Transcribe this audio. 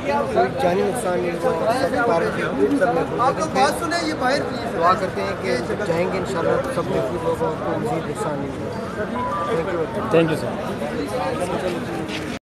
कोई जानी नुकसान नहीं हुआ। आप लोग बात सुने, ये बाहर दुआ करते हैं कि जब जाएंगे इंशाल्लाह तो सब महफूज होगा और कोई मज़ीद नुकसान नहीं होगा। Thank you sir.